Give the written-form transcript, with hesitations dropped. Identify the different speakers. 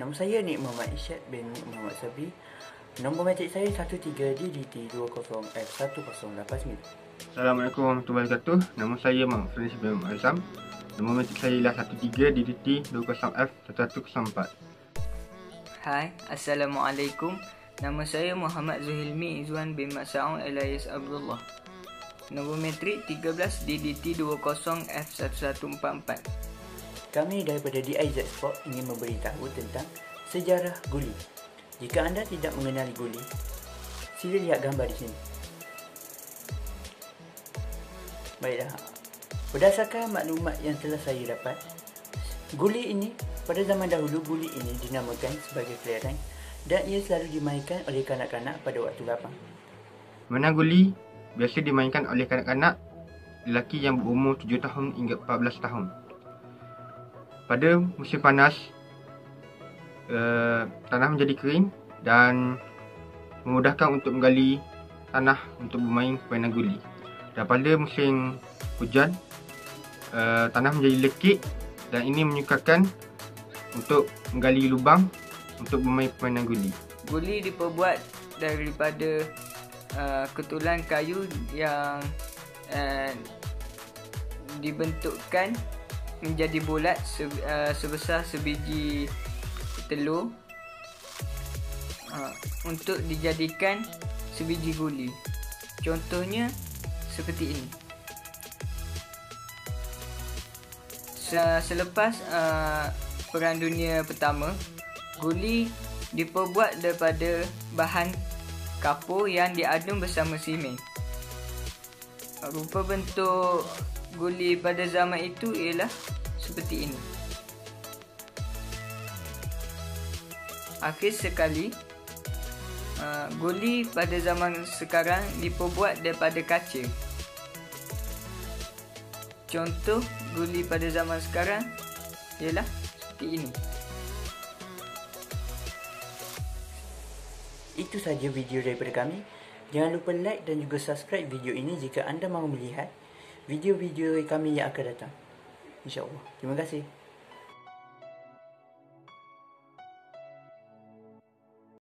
Speaker 1: Nama saya Nik Muhammad Isyad bin Nik Muhammad Sabri. Nombor matrik saya 13DDT20F1089.
Speaker 2: Assalamualaikum warahmatullahi wabarakatuh. Nama saya Muhammad Fariz bin Azam. Nombor matrik saya ialah 13DDT20F1104.
Speaker 3: Hai, Assalamualaikum. Nama saya Muhammad Zuhilmi Izwan bin Mas'aun alias Abdullah. Nombor matrik 13DDT20F1144.
Speaker 1: Kami daripada DIZ Sport ingin memberitahu tentang sejarah guli. Jika anda tidak mengenali guli, sila lihat gambar di sini. Baiklah, berdasarkan maklumat yang telah saya dapat, guli ini, pada zaman dahulu guli ini dinamakan sebagai kelereng dan ia selalu dimainkan oleh kanak-kanak pada waktu lapang.
Speaker 2: Menang guli biasa dimainkan oleh kanak-kanak lelaki yang berumur 7 tahun hingga 14 tahun. Pada musim panas, tanah menjadi kering dan memudahkan untuk menggali tanah untuk bermain permainan guli. Dan pada musim hujan, tanah menjadi lekik dan ini menyukarkan untuk menggali lubang untuk bermain permainan guli.
Speaker 3: Guli diperbuat daripada ketulan kayu yang dibentukkan menjadi bulat sebesar sebiji telur untuk dijadikan sebiji guli. Contohnya seperti ini. Selepas Perang Dunia Pertama, guli diperbuat daripada bahan kapur yang diadun bersama simen. Rupa bentuk guli pada zaman itu ialah seperti ini. Akhir sekali, guli pada zaman sekarang diperbuat daripada kaca. Contoh guli pada zaman sekarang ialah seperti ini.
Speaker 1: Itu saja video daripada kami. Jangan lupa like dan juga subscribe video ini jika anda mahu melihat video-video kami yang akan datang. InsyaAllah. Terima kasih.